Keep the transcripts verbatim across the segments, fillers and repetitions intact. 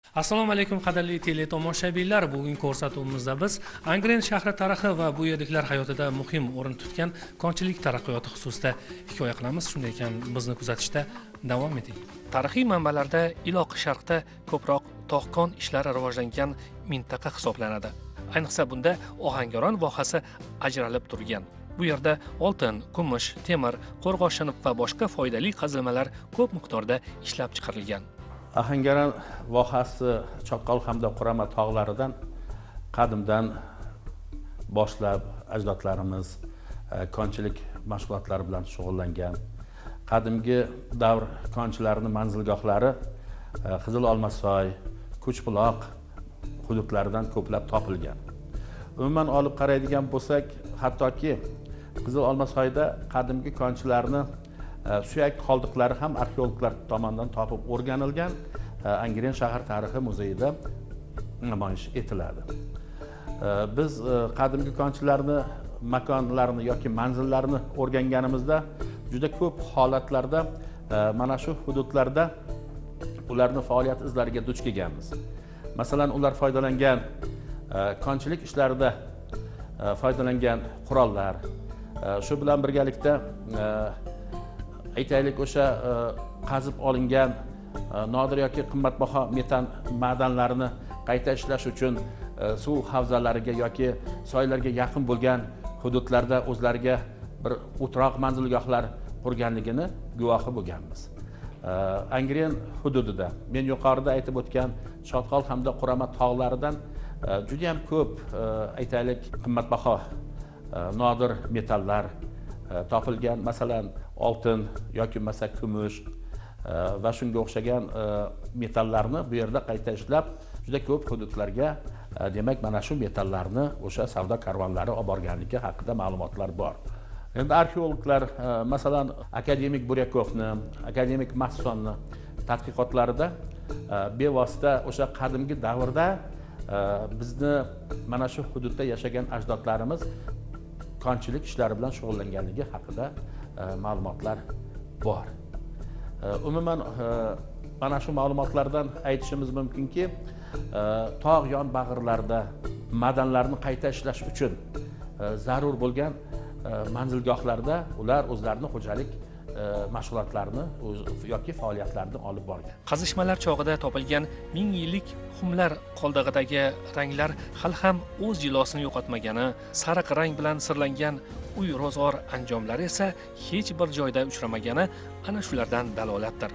Assalomu alaykum qadrli teletomoshabinlar. Bugungi ko'rsatuvimizda biz Angren shahri tarixi va bu yerliklar hayotida muhim o'rin tutgan konchilik taraqqiyoti xususida hikoya qilamiz. Shunday ekan, bizni kuzatishda davom eting. Tarixiy manbalarda Iloq sharqda ko'proq tog'-kon ishlari rivojlangan mintaqa hisoblanadi. Ayniqsa bunda Ohangaron vohasi ajralib turgan. Bu yerda oltin, kumush, temir, qo'rg'oshin va boshqa foydali qazilmalar ko'p miqdorda ishlab chiqarilgan. Ohangaron vohasi Choqqol hamda Qurama tog'laridan qadimdan boshlab ajdodlarimiz konchilik mashg'ulotlari bilan shug'ullangan. Qadimgi davr konchilarining manzilgohlari Qizil Olmasoy, Kuchbuloq hududlaridan ko'plab topilgan. Umuman olib qaraydigan bo'lsak, hattoki Qizil Olmasoyda qadimgi konchilarni suyak qoldiqlari ham arxeologlar tomonidan topib o'rganilgan, Angren shahar tarixi muzeyida namoyish etiladi. Biz qadimgi konchilarni makonlarini yoki manzillarini o'rganganimizda juda ko'p holatlarda mana shu hududlarda ularning faoliyat izlariga duch kelganmiz. Masalan, ular foydalangan konchilik ishlarida foydalangan qurollar, shu bilan birgalikda aytaylik o'sha qazib olingan nodir yoki qimmatbaho metal ma'danlarini qayta ishlash uchun suv havzalariga yoki soylarga yaqin bo'lgan hududlarda o'zlariga bir o'troq manzilgohlar qurganligini guvohi bo'lganmiz. Angren hududida men yuqorida aytib o'tgan Choqqol hamda Qurama tog'laridan juda ham ko'p aytaylik qimmatbaho nodir metallar topilgan. Masalan, oltin yoki masa kumush va shunga o'xshagan metallarni bu yerda qayta ishlab juda ko'p hududlarga, demak, mana shu metallarni o'sha savdo karvonlari olib borganligi haqida ma'lumotlar bor. Endi arxeologlar masalan akademik Buryakovni, akademik Massonni tadqiqotlarida bevosita o'sha qadimgi davrda bizni mana shu hududda yashagan ajdodlarimiz konchilik ishlari bilan shug'ullanganligi haqida ma'lumotlar bor. Umuman mana shu ma'lumotlardan aytishimiz mumkinki, tog' yon bag'irlarda madanlarni qayta ishlash uchun zarur bo'lgan manzilgohlarda ular o'zlarining xo'jalik mashg'ulotlarini yoki faoliyatlarini olib borgan. Qazishmalar chog'ida topilgan ming yillik xumlar qoldig'idagi ranglar hali ham o'z jilosini yo'qotmagani, sariq rang bilan sirlangan uy ro'zg'or anjomlari esa hech bir joyda uchramagani ana shulardan dalolatdir.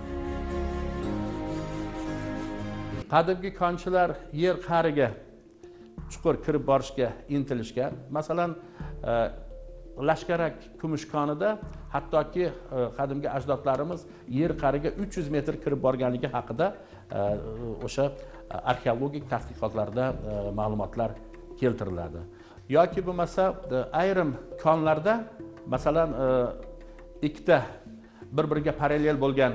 Qadimgi konchilar yer qa'riga chuqur kirib borishga intilishgan. Masalan, Lashkarak kumush konida hattoki qadimgi ajdodlarimiz yer qa'riga uch yuz metr kirib borganligi haqida o'sha arxeologik tadqiqotlarda ma'lumotlar keltiriladi. Yoki bo'lmasa ayrim konlarda masalan ikkita bir-biriga parallel bo'lgan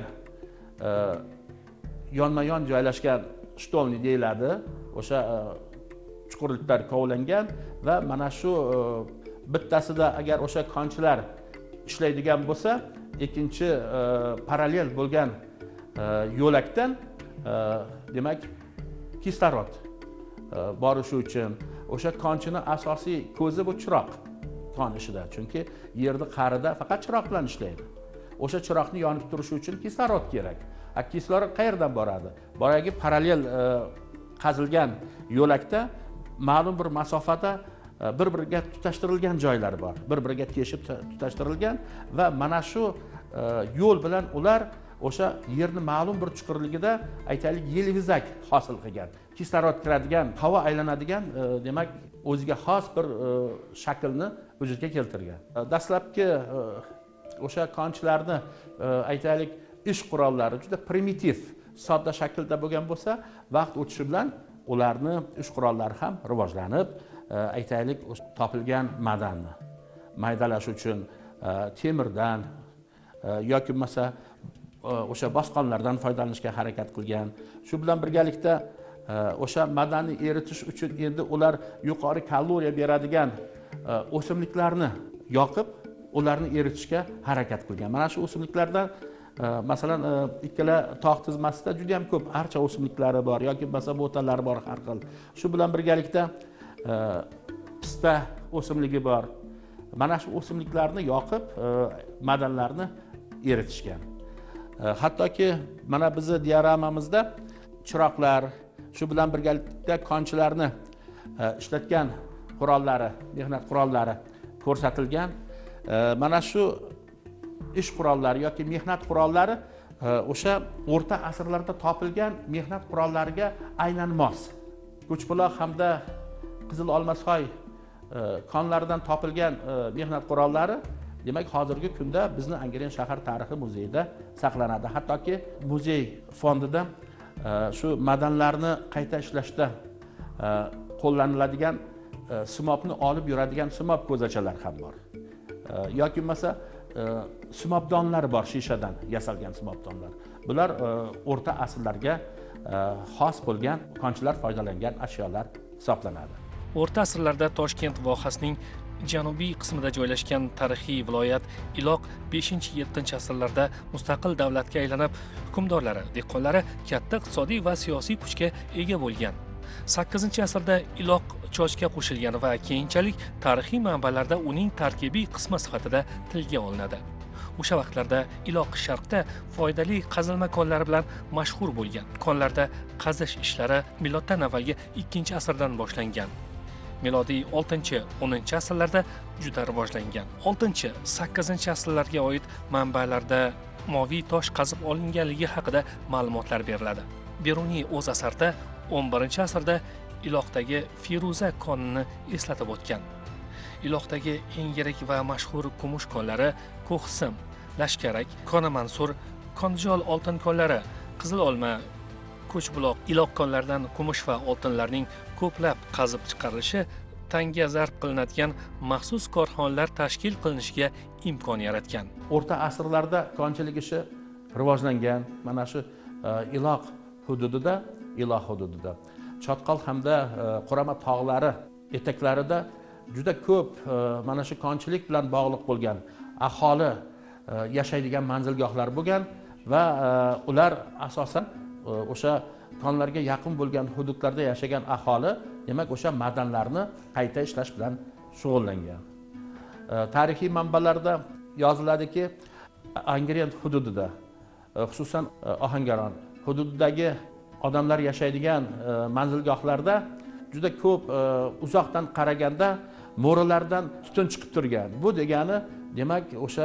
yonma-yon joylashgan shtolni deyiladi. O'sha chuqurliklar kovlangan va mana shu bittasida agar o'sha konchilar ishlaydigan bo'lsa, ikkinchi parallel bo'lgan yo'lakdan demak kislorod borishi uchun o'sha konchining asosiy ko'zi bu chiroq kon ishida. Chunki yerni qa'rida faqat chiroq bilan ishlaydi. O'sha chiroqni yonib turishi uchun kislorod kerak. A kislorod qayerdan boradi? Boyagi parallel qazilgan yo'lakda ma'lum bir masofada bir-biriga tutashtirilgan joylar bor. Bir-biriga teshib tutashtirilgan va mana shu yo'l bilan ular o'sha yerni ma'lum bir chuqurligida aytaylik yelvizak hosil qilgan. Kislorod kiradigan, havo aylanadigan, demak, o'ziga xos bir shaklni vujudga keltirgan. Dastlabki o'sha konchilarni aytaylik ish qurollari juda primitiv, sodda shaklda bo'lgan bo'lsa, vaqt o'tishi bilan ularni ish qurollari ham rivojlanib, aytaylik topilgan madanni maydalash uchun temirdan yoki bo'lmasa o'sha bosqonlardan foydalanishga harakat qilgan. Shu bilan birgalikda o'sha madanni eritish uchun endi ular yuqori kaloriya beradigan o'simliklarni yoqib, ularni eritishga harakat qilgan. Mana shu o'simliklardan Masalan, ikkala tog' tizmasida juda ham ko'p archa o'simliklari bor yoki bo'lmasa bo'talari bor har xil. Shu bilan birgalikda pista o'simligi bor. Mana shu o'simliklarni yoqib, madanlarni eritishgan. Hattoki mana bizning dioramamizda chiroqlar, shu bilan birgalikda konchilarni ishlatgan qurollari, mehnat qurollari ko'rsatilgan. Mana shu ish qurollari yoki mehnat qurollari o'sha o'rta asrlarda topilgan mehnat qurollariga aynan mos. Ko'chbuloq hamda Qizil Olmasoy konlaridan topilgan mehnat qurollari demak hozirgi kunda bizni Angren shahar tarixi muzeyida saqlanadi. Hattoki muzey fondida shu madanlarni qayta ishlashda qo'llaniladigan simobni olib yuradigan simob ko'zachalar ham bor. Yoki bo'lmasa simobdonlar bor, shishadan yasalgan simobdonlar. Bular o'rta asrlarga xos bo'lgan konchilar foydalangan ashyolar hisoblanadi. O'rta asrlarda Toshkent vohasining janubiy qismida joylashgan tarixiy viloyat Iloq beshinchi yettinchi asrlarda mustaqil davlatga aylanib, hukmdorlari, dehqonlari katta iqtisodiy va siyosiy kuchga ega bo'lgan. sakkizinchi asrda Iloq Chochga qo'shilgan va keyinchalik tarixiy manbalarda uning tarkibiy qismi sifatida tilga olinadi. O'sha vaqtlarda Iloq sharqda foydali qazilma konlari bilan mashhur bo'lgan. Konlarda qazish ishlari miloddan avvalgi ikkinchi asrdan boshlangan. Milodiy oltinchi o'ninchi asrlarda juda rivojlangan. oltinchi sakkizinchi asrlarga oid manbalarda moviy tosh qazib olinganligi haqida ma'lumotlar beriladi. Beruniy o'z asarida o'n birinchi asrda Iloqdagi Feruza konini eslatib o'tgan. Iloqdagi eng yirik va mashhur kumush konlari Ko'xsim, Lashkarak, Kona Mansur, Konjol oltin konlari, Qizil Olma, Ko'chbuloq, Iloq konlaridan kumush va oltinlarning ko'plab qazib chiqarilishi tanga zarb qilinadigan maxsus korxonalar tashkil qilinishiga imkon yaratgan. O'rta asrlarda konchilik ishi rivojlangan. Mana shu Iloq hududida, Iloq hududida Chotqol hamda Qo'rama tog'lari etaklarida juda ko'p mana shu konchilik bilan bog'liq bo'lgan aholi yashaydigan manzilgohlar bo'lgan va ular asosan o'sha konlarga yaqin bo'lgan hududlarda yashagan aholi demak o'sha madanlarni qayta ishlash bilan shug'ullangan. Tarixiy manbalarda yoziladiki, Angren hududida, xususan Ohangaron hududidagi odamlar yashaydigan manzilgohlarda juda ko'p uzoqdan qaraganda mo'rilardan tutun chiqib turgan. Bu degani demak o'sha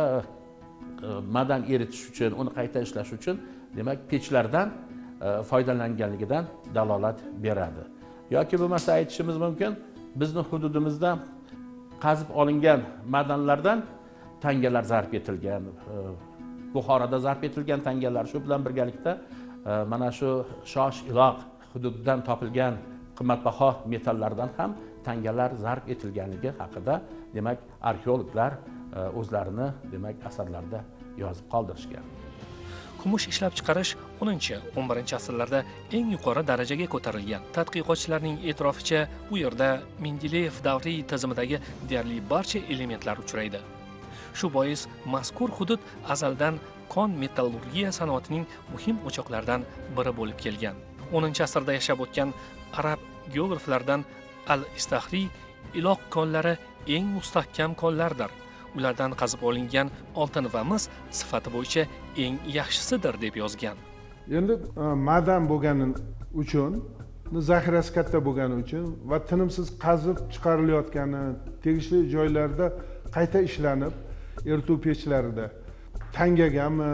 madan eritish uchun, uni qayta ishlash uchun demak pechlardan foydalanganligidan dalolat beradi. Yoki bo'lmasa aytishimiz mumkin, bizning hududimizda qazib olingan madanlardan tangalar zarb etilgan, Buxoroda zarb etilgan tangalar, shu bilan birgalikda mana shu Shosh Iloq hududidan topilgan qimmatbaho metallardan ham tangalar zarb etilganligi haqida demak arxeologlar o'zlarini demak asarlarda yozib qoldirishgan. Kumush ishlab chiqarish o'ninchi o'n birinchi asrlarda eng yuqori darajaga ko'tarilgan. Tadqiqotchilarning e'tiroficha, bu yerda Mendeleyev davriy tizimidagi deyarli barcha elementlar uchraydi. Shu bois mazkur hudud azaldan kon metallurgiya sanoatining muhim o'choqlaridan biri bo'lib kelgan. o'ninchi asrda yashab o'tgan arab geograflardan Al-Istahriy Iloq konlari eng mustahkam konlardir. Ulardan qazib olingan oltin va mis sifati bo'yicha eng yaxshisidir deb yozgan. Endi madan bo'lgani uchun, zaxirasi katta bo'lgani uchun va tinimsiz qazib chiqarilayotgani, tegishli joylarda qayta ishlanib, erituv pechlarida tangagami,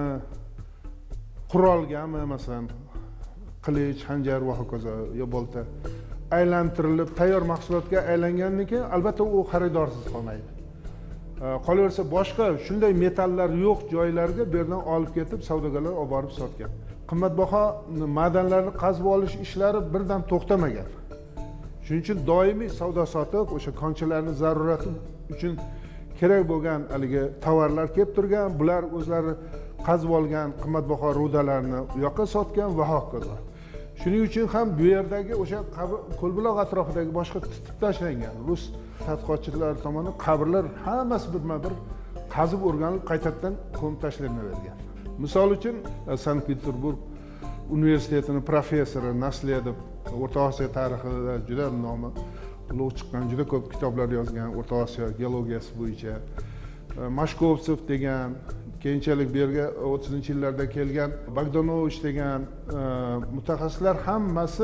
qurolgami, masalan, qilich, xanjar va hokazo, yo bolta aylantirilib tayyor mahsulotga aylangandan keyin albatta u xaridorsiz qolmaydi. Qolaversa boshqa shunday metallar yo'q joylarga bu yerdan olib ketib savdogarlar olib borib sotgan. Qimmatbaho madanlarni qazib olish ishlari birdan to'xtamagan. Shuning uchun doimiy savdo sotiq o'sha konchilarning zarurati uchun kerak bo'lgan haligi tovarlar kelib turgan, bular o'zlari qazib olgan qimmatbaho rudalarni u yoqqa sotgan va hokazo. Shuning uchun ham bu yerdagi o'sha Ko'lbuloq atrofidagi boshqa titib tashlangan rus tadqiqotchilar tomonidan qabrlar hammasi birma-bir qazib o'rganilib qaytadan ko'mib tashlanavergan. Misol uchun Sankt Peterburg universitetining professori Nasliya deb O'rta Osiyo tarixida juda nomi ulug' chiqqan, juda ko'p kitoblar yozgan O'rta Osiyo geologiyasi bo'yicha. Mashkovsev degan, keyinchalik bu yerga o'ttizinchi yillarda kelgan Bogdanovich degan mutaxassislar hammasi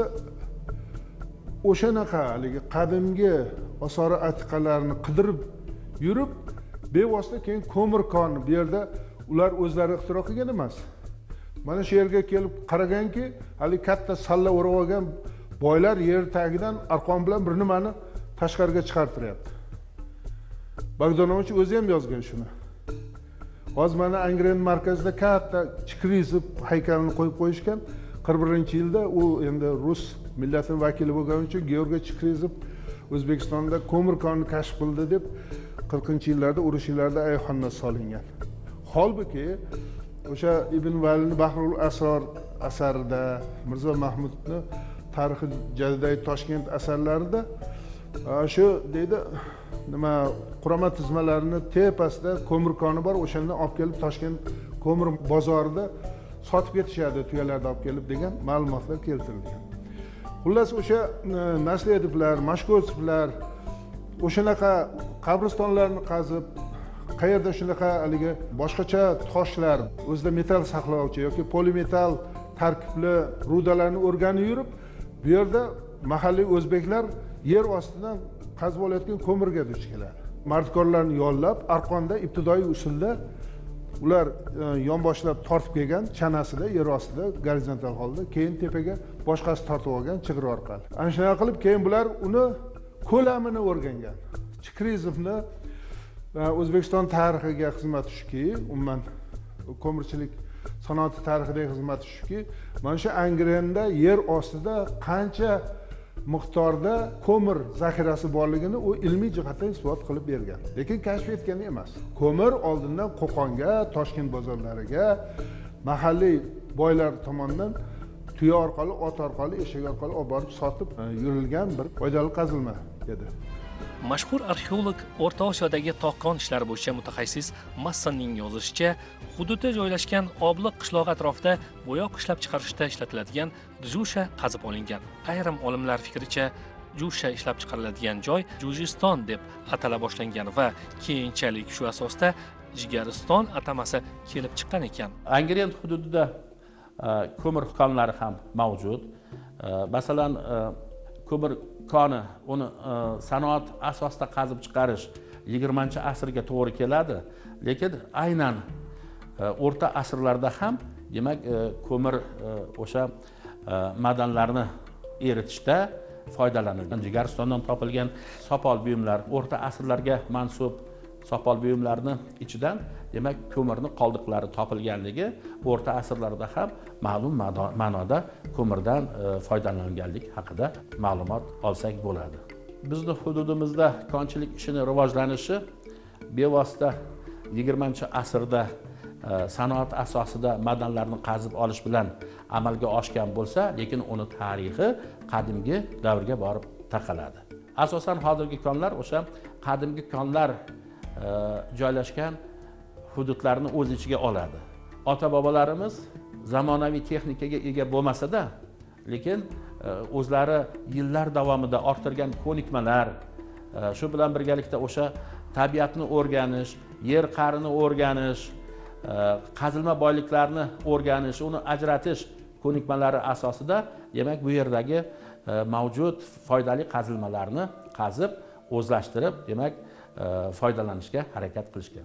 o'shanaqa haligi qadimgi osori atiqalarni qidirib yurib, bevosita keyin ko'mir konni bu yerda ular o'zlari ixtiro qilgan emas. Mana shu yerga kelib qaraganki, hali katta salla o'rab olgan boylar yer tagidan arqon bilan bir nimani tashqariga chiqartiryapti. Bogdanovich o'zi ham yozgan shuni. Hozir mana Angren markazida katta Chikrizov haykalini qo'yib qo'yishgan. qirq birinchi yilda u endi rus millatining vakili bo'lgani uchun Georgiy Chikrizov O'zbekistonda ko'mir konni kashf qildi deb qirqinchi yillarda urush yillarida ayxonga solingan. Holbuki o'sha Ibn Valini Bahrul Asror asarida, Mirzo Mahmudning Tarixi Jadidai Toshkent asarlarida shu deydi, nima qurama tizmalarining tepasida ko'mir koni bor, o'shandan olib kelib Toshkent ko'mir bozorida sotib ketishadi, tuyalarda olib kelib degan ma'lumotlar keltirilgan. Xullas o'sha Nasliyetovlar, Mashkovsevlar o'shanaqa qabristonlarni qazib, qayerda shunaqa haligi boshqacha toshlar, o'zida metal saqlovchi yoki polimetal tarkibli rudalarni o'rganib yurib, bu yerda mahalliy o'zbeklar yer ostidan qazib olayotgan ko'mirga duch keladi. Mardkorlarni yollab, arqonda ibtidoiy usulda ular yonboshlab tortib kelgan chanasida yer ostida gorizontal holda, keyin tepaga boshqasi tortib olgan chig'ir orqali. Ana shunday qilib keyin bular uni ko'lamini o'rgangan. Chikrizovni O'zbekiston tarixiga xizmati shuki, umuman ko'mirchilik sanoati tarixidagi xizmati shuki, mana shu Angrenda yer ostida qancha miqdorda ko'mir zaxirasi borligini u ilmiy jihatdan isbot qilib bergan. Lekin kashf etgan emas. Ko'mir oldindan Qo'qonga, Toshkent bozorlariga mahalliy boylar tomonidan tuya orqali, ot orqali, eshak orqali olib borib sotib yurilgan bir foydali qazilma edi. Mashhur arxeolog O'rta Osiyodagi tog' ishlari bo'yicha mutaxassis Massonning yozishicha, hududda joylashgan Obliq qishlog'i atrofida bo'yoq ishlab chiqarishda ishlatiladigan Jusha qazib olingan. Ayrim olimlar fikricha, Jusha ishlab chiqariladigan joy Jujiston deb atala boshlangan va keyinchalik shu asosda Jigariston atamasi kelib chiqqan ekan. Angren hududida ko'mir konlari ham mavjud. Masalan, ko'mir koni uni sanoat asosida qazib chiqarish yigirmanchi asrga to'g'ri keladi, lekin aynan o'rta asrlarda ham demak ko'mir o'sha madanlarni eritishda foydalanilgan. Jigaristondan topilgan sopol buyumlar, o'rta asrlarga mansub sopol buyumlarni ichidan demak ko'mirni qoldiqlari topilganligi o'rta asrlarda ham ma'lum ma'noda ko'mirdan foydalanganlik haqida ma'lumot olsak bo'ladi. Bizning hududimizda konchilik ishini rivojlanishi bevosita yigirmanchi asrda sanoat asosida madanlarni qazib olish bilan amalga oshgan bo'lsa, lekin uni tarixi qadimgi davrga borib taqaladi. Asosan hozirgi konlar o'sha qadimgi konlar joylashgan hududlarni o'z ichiga oladi. Ota-bobolarimiz zamonaviy texnikaga ega bo'lmasa-da, lekin o'zlari yillar davomida orttirgan ko'nikmalar, shu bilan birgalikda o'sha tabiatni o'rganish, yer qa'rini o'rganish, qazilma boyliklarni o'rganish, uni ajratish ko'nikmalari asosida demak bu yerdagi mavjud foydali qazilmalarni qazib, o'zlashtirib, demak foydalanishga harakat qilishgan.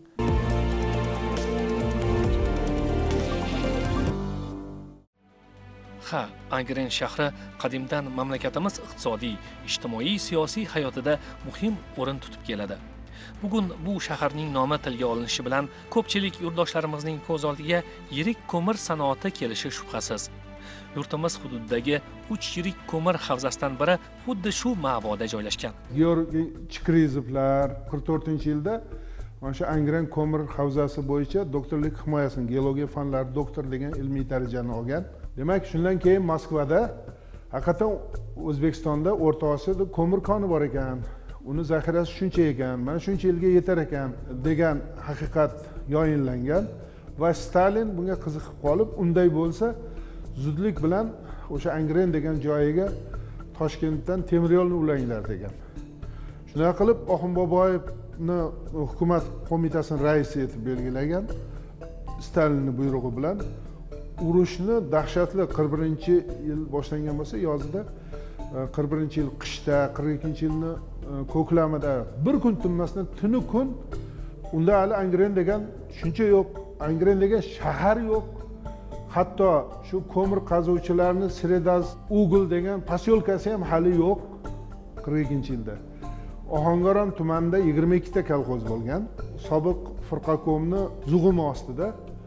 Ha, Angren shahri qadimdan mamlakatimiz iqtisodiy, ijtimoiy, siyosiy hayotida muhim o'rin tutib keladi. Bugun bu shaharning nomi tilga olinishi bilan ko'pchilik yurtdoshlarimizning ko'z oldiga yirik ko'mir sanoati kelishi shubhasiz. Yurtimiz hududidagi uch yirik ko'mir havzasidan biri xuddi shu ma'voda joylashgan. Georgiy Chikrizovlar qirq to'rtinchi yilda mana shu Angren ko'mir havzasi bo'yicha doktorlik himoyasini, geologiya fanlari doktor degan ilmiy darajani olgan. Demak, shundan keyin Moskvada haqiqatan O'zbekistonda, O'rta Osiyoda ko'mir koni bor ekan. Uni zaxirasi shuncha ekan, mana shuncha yilga yetar ekan degan haqiqat yoyinlangan va Stalin bunga qiziqib qolib, unday bo'lsa zudlik bilan o'sha Angren degan joyiga Toshkentdan temir yo'lni ulanglar degan. Shunday qilib Oxun Boboyevni hukumat qo'mitasining raisi etib belgilagan Stalinning buyrug'i bilan urushni dahshatli qirq birinchi yil boshlangan bo'lsa, yozida qirq birinchi yil qishda, qirq ikkinchi yilni ko'klamida bir kun tinmasdan tuni kun unda hali Angren degan tushuncha yo'q, Angren degan shahar yo'q. Hatto shu ko'mir qazuvchilarni Sredaz Ugl degan posyolkasi ham hali yo'q qirq ikkinchi yilda. Ohangaron tumanida yigirma ikkita kolxoz bo'lgan. Sobiq Firqakomni zug'umi ostida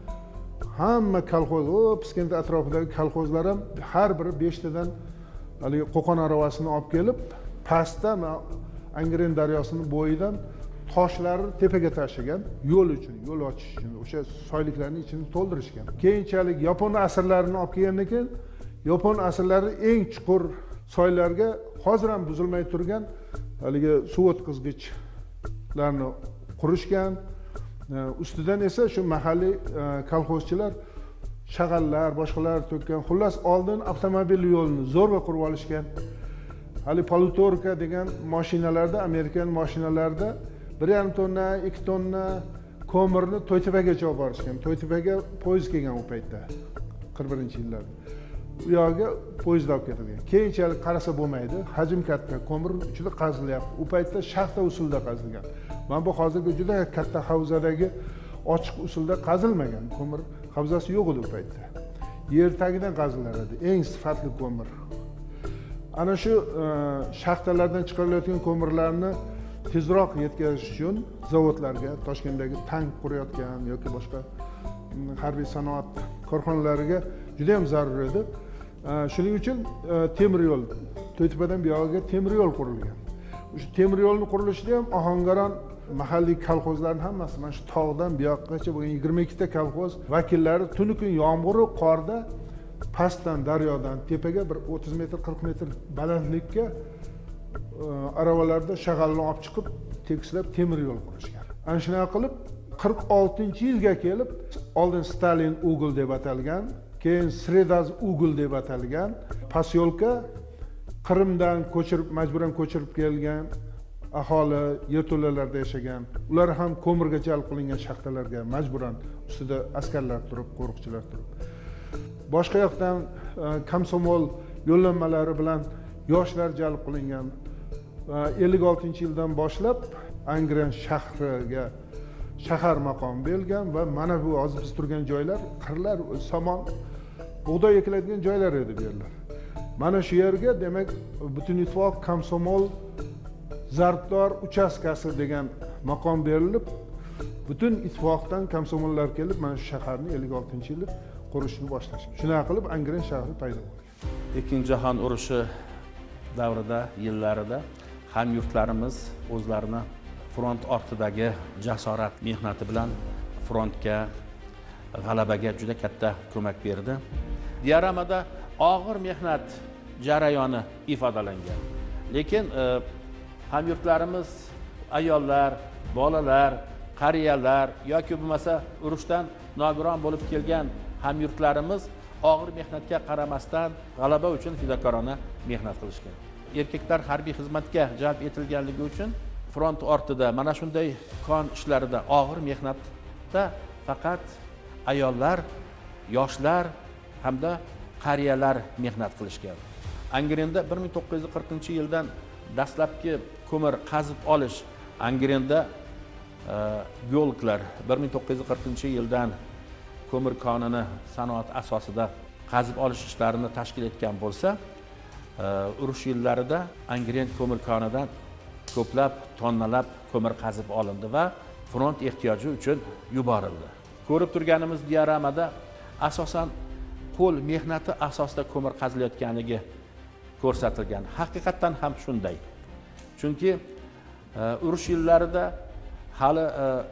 hamma kolxoz, o Piskent atrofidagi kolxozlar ham har biri besh tadan haligi Qo'qon aravasini olib kelib, pastda Angren daryosining bo'yidan toshlarni tepaga tashlagan, yo'l uchun, yo'l ochish uchun, o'sha soyliklarning ichini to'ldirishgan. Keyinchalik Yapon asirlarini olib kelgandan keyin Yapon asirlari eng chuqur soylarga hozir ham buzilmay turgan haligi suv o'tkazgichlarni qurishgan. Ustidan esa shu mahalliy kolxozchilar shag'allar, boshqalar to'kkan. Xullas, oldin avtomobil yo'lini zo'rg'a qurib olishgan. Hali Polutorka degan mashinalarda, Amerikan mashinalarida bir yarim tonna, ikki tonna ko'mirni To'ytepaga olib borishgan. To'ytepaga poyezd kelgan u paytda, qirq birinchi yillarda. U yoqqa poyezd olib ketilgan. Keyinchalik qarasa bo'lmaydi, hajm katta, ko'mir ichida qazilyapti. U paytda shaxta usulda qazilgan. Mana bu hozirgi juda katta havzadagi ochiq usulda qazilmagan. Ko'mir havzasi yo'q edi u paytda. Yer tagidan qazilar edi, eng sifatli ko'mir. Ana shu shaxtalardan chiqarilayotgan ko'mirlarni tezroq yetkazish uchun zavodlarga, Toshkentdagi tank qurayotgan yoki boshqa harbiy sanoat korxonalariga juda ham zarur edi. Shuning uchun temir yo'l, To'ytepadan bu yoqqa temir yo'l qurilgan. Shu temir yo'lning qurilishida ham Ohangaron mahalliy kolxozlarning hammasi mana shu tog'dan bu yoqqacha bo'lgan yigirma ikkita kolxoz vakillari tuni kun yomg'ir va qorda pastdan daryodan tepaga bir o'ttiz metr, qirq metr balandlikka aravalarda shag'alni olib chiqib, tekislab temir yo'l qurishgan. Ana shunday qilib qirq oltinchi yilga kelib, oldin Stalin Ugl deb atalgan, keyin Sredaz Ugl deb atalgan posyolka Qrimdan ko'chirib, majburan ko'chirib kelgan aholi yerto'lalarda yashagan. Ular ham ko'mirga jalb qilingan shaxtalarga majburan ustida askarlar turib, qo'riqchilar turib. Boshqa yoqdan komsomol yo'llanmalari bilan yoshlar jalb qilingan. ellik oltinchi yildan boshlab Angren shahriga shahar maqomi berilgan va mana bu hozir biz turgan joylar qirlar, somon, bug'doy ekiladigan joylar edi bu yerlar. Mana shu yerga demak butun ittifoq komsomol zarbdor uchastkasi degan maqom berilib, butun ittifoqdan komsomollar kelib mana shu shaharni ellik oltinchi yili qurishni boshlashgan. Shunday qilib Angren shahri paydo bo'lgan. Ikkinchi jahon urushi davrida, yillarida hamyurtlarimiz o'zlarini front ortidagi jasorat mehnati bilan frontga, g'alabaga juda katta ko'mak berdi. Dioramada og'ir mehnat jarayoni ifodalangan. Lekin e, hamyurtlarimiz ayollar, bolalar, qariyalar yoki bo'lmasa urushdan nogiron bo'lib kelgan hamyurtlarimiz og'ir mehnatga qaramasdan g'alaba uchun fidokorona mehnat qilishgan. Erkaklar harbiy xizmatga jalb etilganligi uchun front ortida mana shunday kon ishlarida og'ir mehnatda faqat ayollar, yoshlar hamda qariyalar mehnat qilishgan. Angrenda bir ming to'qqiz yuz qirqinchi yildan dastlabki ko'mir qazib olish, Angrenda geologlar bir ming to'qqiz yuz qirqinchi yildan ko'mir konini sanoat asosida qazib olish ishlarini tashkil etgan bo'lsa, urush yillarida Angren ko'mir konidan ko'plab tonnalab ko'mir qazib olindi va front ehtiyoji uchun yuborildi. Ko'rib turganimiz dioramada asosan qo'l mehnati asosida ko'mir qazilayotganligi ko'rsatilgan. Haqiqatan ham shunday. Chunki urush yillarida hali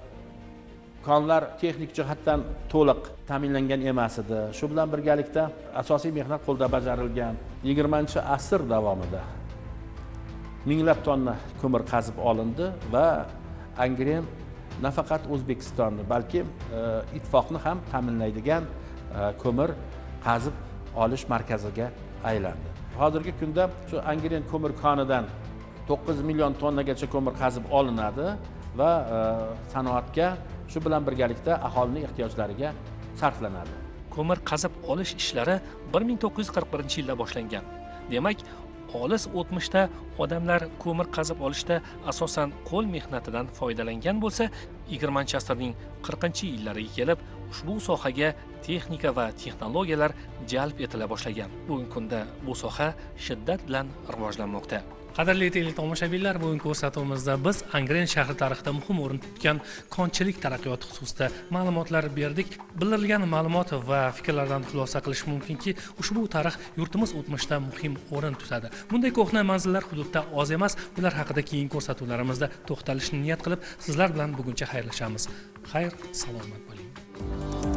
konlar texnik jihatdan to'liq ta'minlangan emas edi. Shu bilan birgalikda asosiy mehnat qo'lda bajarilgan. yigirmanchi asr davomida minglab tonna ko'mir qazib olindi va Angren nafaqat O'zbekistonni, balki ittifoqni ham ta'minlaydigan ko'mir qazib olish markaziga aylandi. Hozirgi kunda shu Angren ko'mir konidan to'qqiz million tonnagacha ko'mir qazib olinadi va sanoatga shu bilan birgalikda aholining ehtiyojlariga sarflanadi. Ko'mir qazib olish ishlari bir ming to'qqiz yuz qirq birinchi yilda boshlangan. Demak, olis o'tmishda odamlar ko'mir qazib olishda asosan qo'l mehnatidan foydalangan bo'lsa, yigirmanchi asrning qirqinchi yillariga kelib ushbu sohaga texnika va texnologiyalar jalb etila boshlagan. Bugungi kunda bu soha shiddat bilan rivojlanmoqda. Qadrli teletomoshabinlar, bugungi ko'rsatuvimizda biz Angren shahri tarixida muhim o'rin tutgan konchilik taraqqiyoti xususida ma'lumotlar berdik. Bildirilgan ma'lumot va fikrlardan xulosa qilish mumkinki, ushbu tarix yurtimiz o'tmishida muhim o'rin tutadi. Bunday ko'hna manzillar hududda oz emas. Ular haqida keyingi ko'rsatuvlarimizda to'xtalishni niyat qilib, sizlar bilan buguncha xayrlashamiz. Xayr, salomat bo'ling.